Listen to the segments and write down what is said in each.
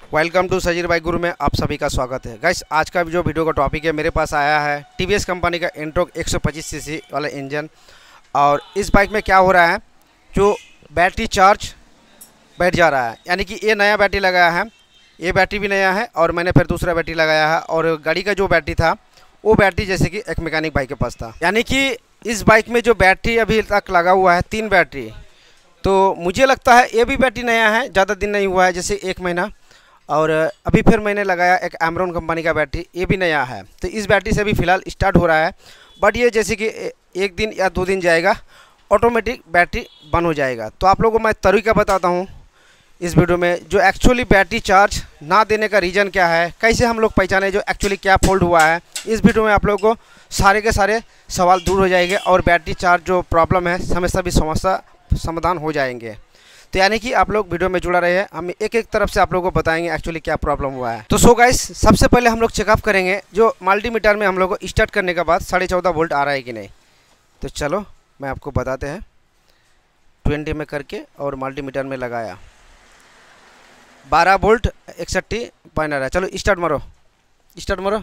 Welcome to Sajid bike गुरु में आप सभी का स्वागत है। गाइस, आज का जो वीडियो का टॉपिक है, मेरे पास आया है टीवीएस कंपनी का एंटॉर्क 125 सीसी वाला इंजन। और इस बाइक में क्या हो रहा है, जो बैटरी चार्ज बैठ जा रहा है, यानी कि ये नया बैटरी लगाया है, ये बैटरी भी नया है और मैंने फिर दूसरा बैटरी लगाया है। और गाड़ी का जो बैटरी था वो बैटरी जैसे कि एक मैकेनिक भाई के पास था, यानी कि इस बाइक में जो बैटरी अभी तक लगा हुआ है 3 बैटरी, तो मुझे लगता है ये भी बैटरी नया है, ज़्यादा दिन नहीं हुआ है, जैसे 1 महीना। और अभी फिर मैंने लगाया एक एमरॉन कंपनी का बैटरी, ये भी नया है। तो इस बैटरी से अभी फ़िलहाल स्टार्ट हो रहा है, बट ये जैसे कि 1 दिन या 2 दिन जाएगा, ऑटोमेटिक बैटरी बंद हो जाएगा। तो आप लोगों को मैं तरीका बताता हूँ इस वीडियो में, जो एक्चुअली बैटरी चार्ज ना देने का रीज़न क्या है, कैसे हम लोग पहचाने जो एक्चुअली क्या फॉल्ट हुआ है। इस वीडियो में आप लोगों को सारे के सारे सवाल दूर हो जाएंगे और बैटरी चार्ज जो प्रॉब्लम है समस्या भी समाधान हो जाएंगे। तो यानी कि आप लोग वीडियो में जुड़ा रहे हैं, हम एक एक तरफ से आप लोगों को बताएंगे एक्चुअली क्या प्रॉब्लम हुआ है। तो सो गाइस, सबसे पहले हम लोग चेकअप करेंगे जो मल्टीमीटर में हम लोग को स्टार्ट करने के बाद 14.5 वोल्ट आ रहा है कि नहीं। तो चलो मैं आपको बताते हैं। 20 में करके और मल्टीमीटर में लगाया 12 वोल्ट 61 पॉइंट आ रहा है। चलो स्टार्ट मारो, स्टार्ट मारो,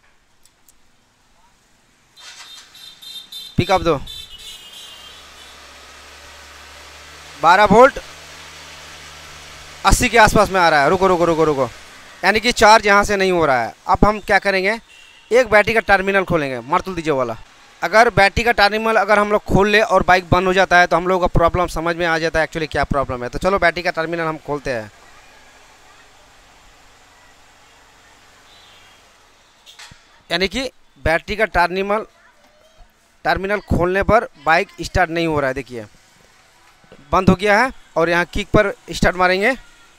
पिकअप दो। 12 वोल्ट 80 के आसपास में आ रहा है। रुको रुको रुको रुको, यानी कि चार्ज यहाँ से नहीं हो रहा है। अब हम क्या करेंगे, एक बैटरी का टर्मिनल खोलेंगे, मारतुल दीजिए वाला। अगर बैटरी का टर्मिनल अगर हम लोग खोल ले और बाइक बंद हो जाता है तो हम लोगों का प्रॉब्लम समझ में आ जाता है एक्चुअली क्या प्रॉब्लम है। तो चलो बैटरी का टर्मिनल हम खोलते हैं। यानी कि बैटरी का टर्मिनल खोलने पर बाइक स्टार्ट नहीं हो रहा है, देखिए बंद हो गया है। और यहाँ किक पर स्टार्ट मारेंगे,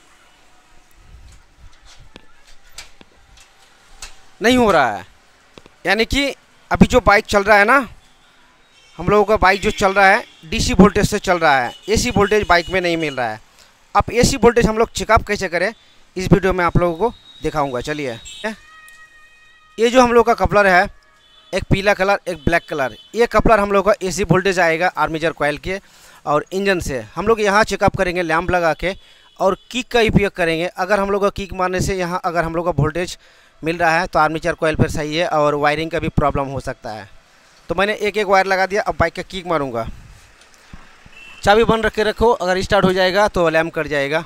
नहीं हो रहा है। यानी कि अभी जो बाइक चल रहा है ना, हम लोगों का बाइक जो चल रहा है डीसी वोल्टेज से चल रहा है, एसी वोल्टेज बाइक में नहीं मिल रहा है। अब एसी वोल्टेज हम लोग चेकअप कैसे करें, इस वीडियो में आप लोगों को दिखाऊंगा। चलिए, ये जो हम लोग का कपलर है, एक पीला कलर एक ब्लैक कलर, ये कपलर हम लोग का एसी वोल्टेज आएगा आर्मेचर कॉइल के और इंजन से। हम लोग यहाँ चेकअप करेंगे लैंप लगा के और किक का उपयोग करेंगे। अगर हम लोग का किक मारने से यहाँ अगर हम लोग का वोल्टेज मिल रहा है तो आर्मेचर कॉइल फिर सही है और वायरिंग का भी प्रॉब्लम हो सकता है। तो मैंने एक एक वायर लगा दिया। अब बाइक का किक मारूंगा, चाबी बंद रख के रखो, अगर स्टार्ट हो जाएगा तो लैंप कट जाएगा।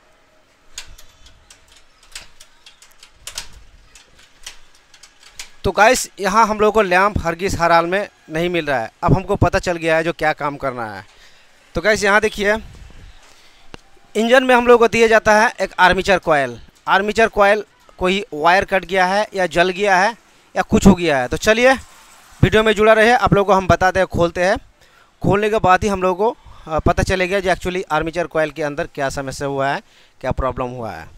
तो गाइस, यहाँ हम लोग को लैंप हरगिज़ हर हाल में नहीं मिल रहा है। अब हमको पता चल गया है जो क्या काम करना है। तो गाइस यहाँ देखिए, इंजन में हम लोग को दिया जाता है एक आर्मेचर कॉइल। आर्मेचर कॉइल कोई वायर कट गया है या जल गया है या कुछ हो गया है। तो चलिए वीडियो में जुड़ा रहे, आप लोगों को हम बताते हैं, खोलते हैं। खोलने के बाद ही हम लोगों को पता चलेगा जो एक्चुअली आर्मेचर कॉइल के अंदर क्या समस्या हुआ है, क्या प्रॉब्लम हुआ है।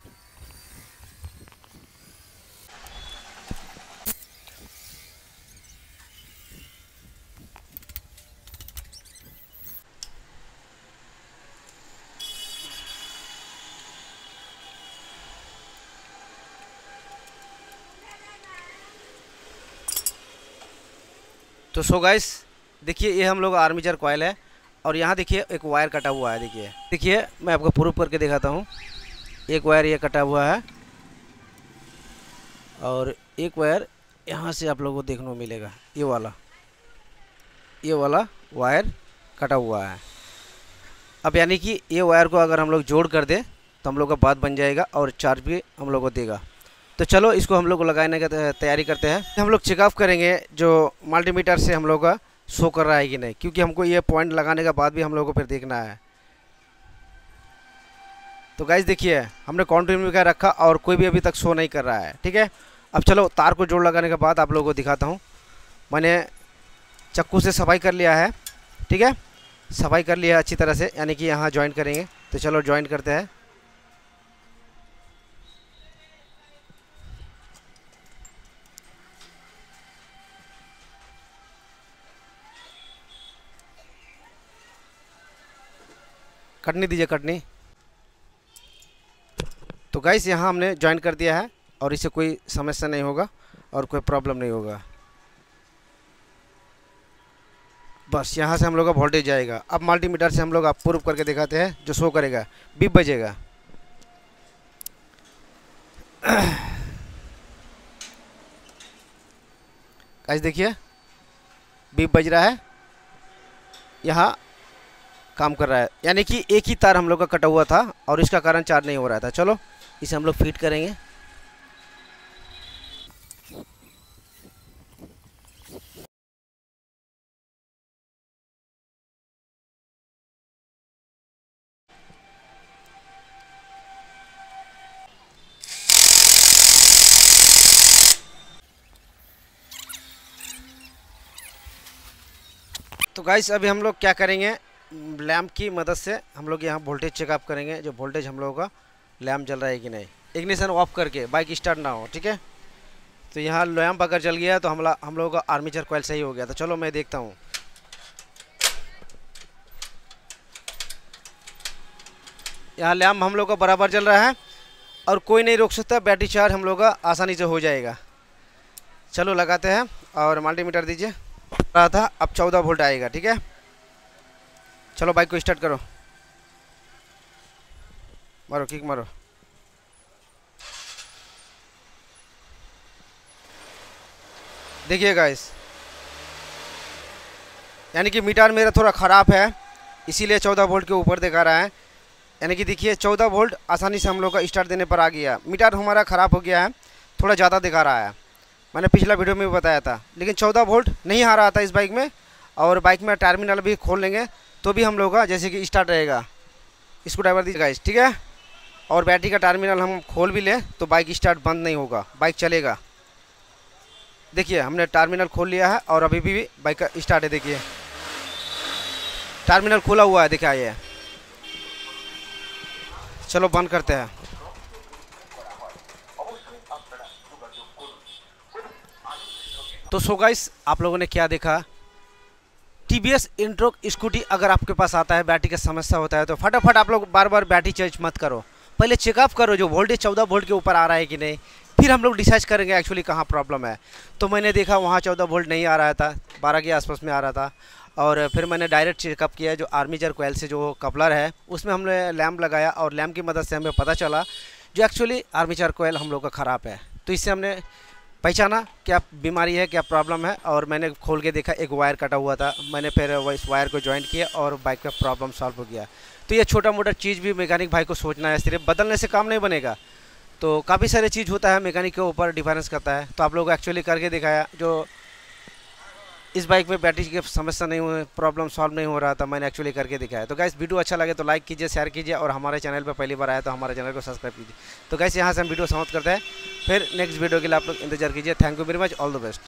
तो सो गाइस देखिए, ये हम लोग आर्मेचर कॉइल है और यहाँ देखिए एक वायर कटा हुआ है। देखिए मैं आपको प्रूफ करके दिखाता हूँ। एक वायर ये कटा हुआ है और एक वायर यहाँ से आप लोगों को देखने को मिलेगा, ये वाला वायर कटा हुआ है। अब यानी कि ये वायर को अगर हम लोग जोड़ कर दें तो हम लोग का बात बन जाएगा और चार्ज भी हम लोग को देगा। तो चलो इसको हम लोग को लगाने का तैयारी करते हैं। हम लोग चेकअप करेंगे जो मल्टीमीटर से हम लोग का शो कर रहा है कि नहीं, क्योंकि हमको ये पॉइंट लगाने के बाद भी हम लोग को फिर देखना है। तो गाइस देखिए, हमने कंटिन्यू का रखा और कोई भी अभी तक शो नहीं कर रहा है। ठीक है, अब चलो तार को जोड़ लगाने के बाद आप लोगों को दिखाता हूँ। मैंने चक्कू से सफाई कर लिया है, ठीक है, सफाई कर लिया अच्छी तरह से, यानी कि यहाँ ज्वाइंट करेंगे। तो चलो ज्वाइंट करते हैं। कटनी दीजिए, कटनी। तो गाइस यहाँ हमने ज्वाइन कर दिया है और इससे कोई समस्या नहीं होगा और कोई प्रॉब्लम नहीं होगा। बस यहाँ से हम लोग का वोल्टेज जाएगा। अब मल्टीमीटर से हम लोग आप प्रूफ करके दिखाते हैं, जो शो करेगा बीप बजेगा। गाइस देखिए बीप बज रहा है, यहाँ काम कर रहा है, यानी कि एक ही तार हम लोग का कटा हुआ था और इसका कारण चार्ज नहीं हो रहा था। चलो इसे हम लोग फिट करेंगे। तो गाइस अभी हम लोग क्या करेंगे, लैंप की मदद से हम लोग यहाँ वोल्टेज चेकअप करेंगे, जो वोल्टेज हम लोगों का लैंप जल रहा है कि नहीं। इग्निशन ऑफ करके बाइक स्टार्ट ना हो, ठीक है। तो यहाँ लैंप अगर जल गया तो हम लोगों का आर्मेचर कॉइल सही हो गया। तो चलो मैं देखता हूँ। यहाँ लैंप हम लोग का बराबर जल रहा है और कोई नहीं रोक सकता, बैटरी चार्ज हम लोग का आसानी से हो जाएगा। चलो लगाते हैं और मल्टीमीटर दीजिए। रहा था अब 14 वोल्ट आएगा, ठीक है। चलो बाइक को स्टार्ट करो, मारो किक मारो। देखिए गाइस, यानी कि मीटर मेरा थोड़ा ख़राब है, इसीलिए 14 वोल्ट के ऊपर दिखा रहा है। यानी कि देखिए 14 वोल्ट आसानी से हम लोग का स्टार्ट देने पर आ गया। मीटर हमारा ख़राब हो गया है, थोड़ा ज़्यादा दिखा रहा है, मैंने पिछला वीडियो में भी बताया था। लेकिन 14 वोल्ट नहीं आ रहा था इस बाइक में। और बाइक में टर्मिनल भी खोल लेंगे तो भी हम लोग का जैसे कि स्टार्ट रहेगा। इसको ड्राइवर दीजिएगा इस, ठीक है। और बैटरी का टर्मिनल हम खोल भी लें तो बाइक स्टार्ट बंद नहीं होगा, बाइक चलेगा। देखिए हमने टर्मिनल खोल लिया है और अभी भी बाइक का स्टार्ट है। देखिए टर्मिनल खोला हुआ है, देखा ये। चलो बंद करते हैं। तो सो गाइस आप लोगों ने क्या देखा, टीवीएस इंट्रोक स्कूटी अगर आपके पास आता है, बैटरी का समस्या होता है, तो फटाफट आप लोग बार बार बैटरी चेंज मत करो, पहले चेकअप करो जो वोल्टेज 14 वोल्ट के ऊपर आ रहा है कि नहीं, फिर हम लोग डिसाइड करेंगे एक्चुअली कहाँ प्रॉब्लम है। तो मैंने देखा वहाँ 14 वोल्ट नहीं आ रहा था, 12 के आसपास में आ रहा था। और फिर मैंने डायरेक्ट चेकअप किया, जो आर्मेचर कॉइल से जो कपलर है उसमें हमने लैंप लगाया और लैंप की मदद से हमें पता चला जो एक्चुअली आर्मेचर कॉइल हम लोग का ख़राब है। तो इससे हमने पहचाना क्या बीमारी है, क्या प्रॉब्लम है। और मैंने खोल के देखा एक वायर कटा हुआ था, मैंने फिर इस वायर को ज्वाइंट किया और बाइक का प्रॉब्लम सॉल्व हो गया। तो ये छोटा मोटा चीज़ भी मैकेनिक भाई को सोचना है, सिर्फ बदलने से काम नहीं बनेगा। तो काफ़ी सारे चीज़ होता है, मैकेनिक के ऊपर डिफरेंस करता है। तो आप लोग एक्चुअली करके दिखाया, जो इस बाइक में बैटरी की समस्या नहीं हुई, प्रॉब्लम सॉल्व नहीं हो रहा था, मैंने एक्चुअली करके दिखाया। तो गाइस वीडियो अच्छा लगे तो लाइक कीजिए, शेयर कीजिए और हमारे चैनल पर पहली बार आया तो हमारे चैनल को सब्सक्राइब कीजिए। तो गाइस यहाँ से हम वीडियो समाप्त करते हैं, फिर नेक्स्ट वीडियो के लिए आप लोग इंतजार कीजिए। Thank you very much, all the best.